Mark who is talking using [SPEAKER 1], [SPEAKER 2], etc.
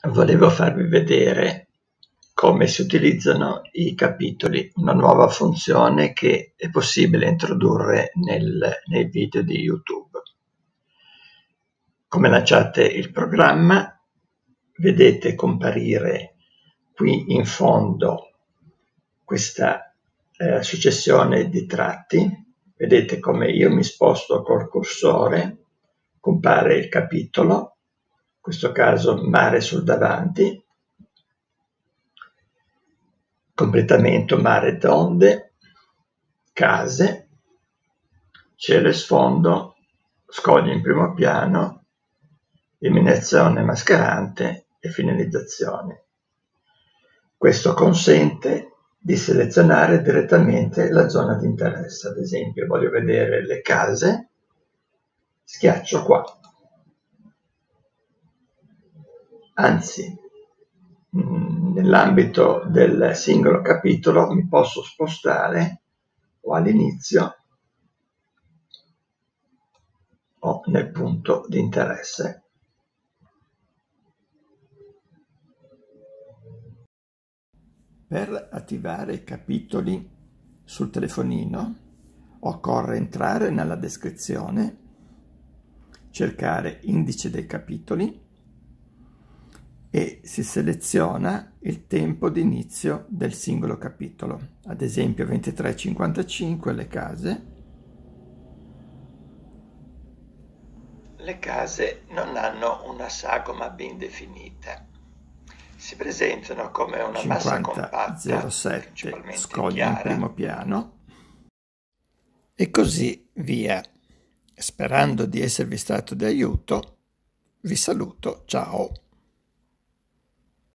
[SPEAKER 1] Volevo farvi vedere come si utilizzano i capitoli, una nuova funzione che è possibile introdurre nei video di YouTube. Come lanciate il programma, vedete comparire qui in fondo questa successione di tratti. Vedete come io mi sposto col cursore, compare il capitolo, in questo caso mare sul davanti, completamento mare d'onde, case, cielo e sfondo, scogli in primo piano, illuminazione mascherante e finalizzazione. Questo consente di selezionare direttamente la zona di interesse. Ad esempio, voglio vedere le case, schiaccio qua. Anzi, nell'ambito del singolo capitolo mi posso spostare o all'inizio o nel punto di interesse. Per attivare i capitoli sul telefonino occorre entrare nella descrizione, cercare indice dei capitoli e si seleziona il tempo di inizio del singolo capitolo, ad esempio 23:55 le case. Le case non hanno una sagoma ben definita. Si presentano come una massa compatta,
[SPEAKER 2] 5007 scogli in primo piano e così via. Sperando di esservi stato di aiuto, vi saluto, ciao!